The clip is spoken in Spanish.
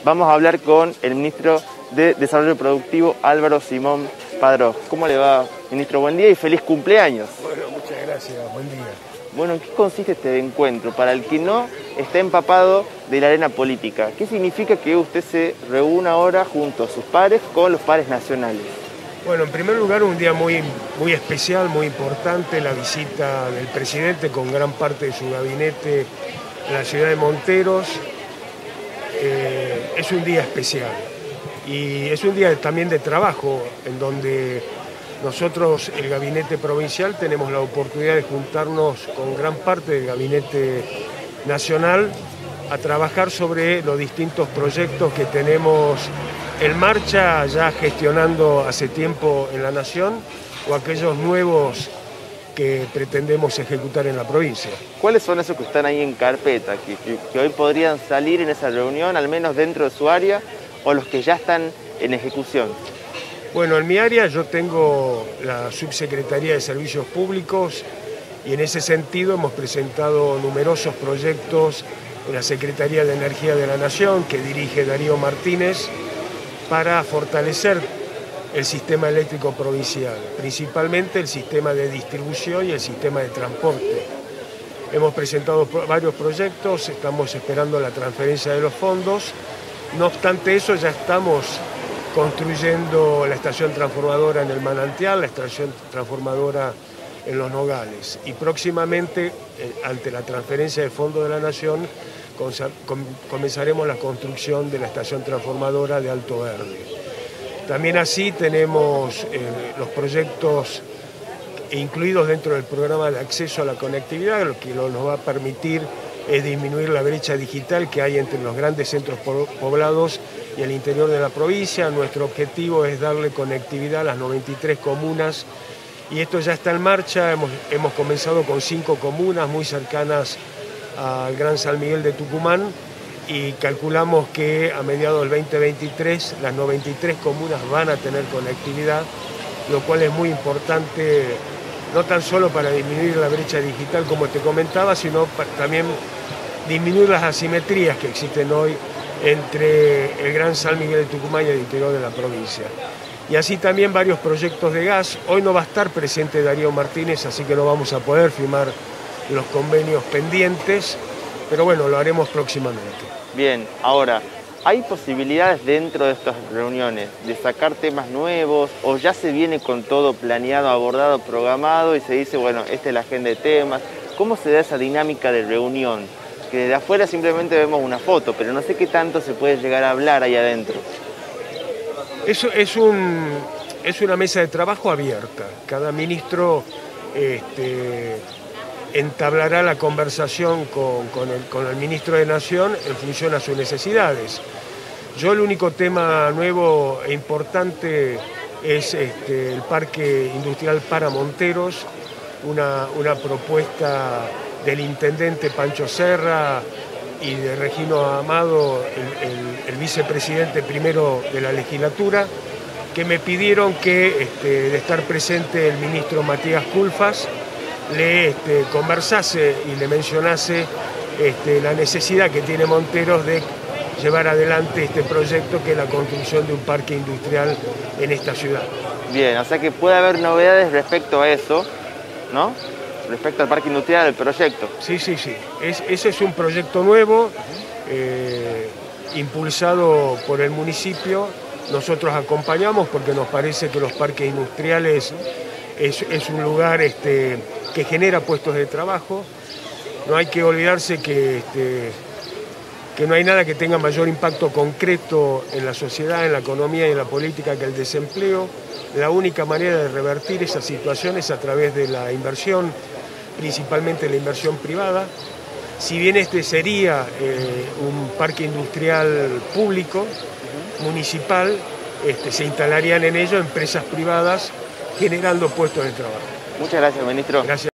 Vamos a hablar con el ministro de Desarrollo Productivo, Álvaro Simón Padrós. ¿Cómo le va, ministro? Buen día y feliz cumpleaños. Bueno, muchas gracias, buen día. Bueno, ¿en qué consiste este encuentro? Para el que no está empapado de la arena política, ¿qué significa que usted se reúna ahora junto a sus pares con los pares nacionales? Bueno, en primer lugar, un día muy especial, muy importante, la visita del presidente con gran parte de su gabinete en la ciudad de Monteros. Es un día especial y es un día también de trabajo en donde nosotros, el gabinete provincial, tenemos la oportunidad de juntarnos con gran parte del gabinete nacional a trabajar sobre los distintos proyectos que tenemos en marcha, ya gestionando hace tiempo en la Nación, o aquellos nuevos que pretendemos ejecutar en la provincia. ¿Cuáles son esos que están ahí en carpeta, que hoy podrían salir en esa reunión, al menos dentro de su área, o los que ya están en ejecución? Bueno, en mi área yo tengo la Subsecretaría de Servicios Públicos y en ese sentido hemos presentado numerosos proyectos en la Secretaría de Energía de la Nación, que dirige Darío Martínez, para fortalecer el sistema eléctrico provincial, principalmente el sistema de distribución y el sistema de transporte. Hemos presentado varios proyectos, estamos esperando la transferencia de los fondos. No obstante eso, ya estamos construyendo la estación transformadora en el Manantial, la estación transformadora en Los Nogales. Y próximamente, ante la transferencia de fondos de la Nación, comenzaremos la construcción de la estación transformadora de Alto Verde. También así tenemos los proyectos incluidos dentro del programa de acceso a la conectividad, lo que nos va a permitir es disminuir la brecha digital que hay entre los grandes centros poblados y el interior de la provincia. Nuestro objetivo es darle conectividad a las 93 comunas y esto ya está en marcha. Hemos comenzado con 5 comunas muy cercanas al Gran San Miguel de Tucumán y calculamos que a mediados del 2023 las 93 comunas van a tener conectividad, lo cual es muy importante, no tan solo para disminuir la brecha digital como te comentaba, sino también disminuir las asimetrías que existen hoy entre el Gran San Miguel de Tucumán y el interior de la provincia. Y así también varios proyectos de gas. Hoy no va a estar presente Darío Martínez, así que no vamos a poder firmar los convenios pendientes, pero bueno, lo haremos próximamente. Bien, ahora, ¿hay posibilidades dentro de estas reuniones de sacar temas nuevos o ya se viene con todo planeado, abordado, programado y se dice, bueno, esta es la agenda de temas? ¿Cómo se da esa dinámica de reunión? Que desde afuera simplemente vemos una foto, pero no sé qué tanto se puede llegar a hablar ahí adentro. Eso es una mesa de trabajo abierta. Cada ministro entablará la conversación con el ministro de Nación en función a sus necesidades. Yo el único tema nuevo e importante es el Parque Industrial para Monteros, una propuesta del intendente Pancho Serra y de Regino Amado, el vicepresidente primero de la legislatura, que me pidieron que de estar presente el ministro Matías Culfas le conversase y le mencionase la necesidad que tiene Monteros de llevar adelante este proyecto, que es la construcción de un parque industrial en esta ciudad. Bien, o sea que puede haber novedades respecto a eso, ¿no? Respecto al parque industrial, al proyecto. Sí. Ese es un proyecto nuevo, impulsado por el municipio. Nosotros acompañamos porque nos parece que los parques industriales es un lugar que genera puestos de trabajo. No hay que olvidarse que no hay nada que tenga mayor impacto concreto en la sociedad, en la economía y en la política que el desempleo. La única manera de revertir esa situación es a través de la inversión, principalmente la inversión privada. Si bien sería un parque industrial público, municipal, se instalarían en ello empresas privadas generando puestos de trabajo. Muchas gracias, ministro. Gracias.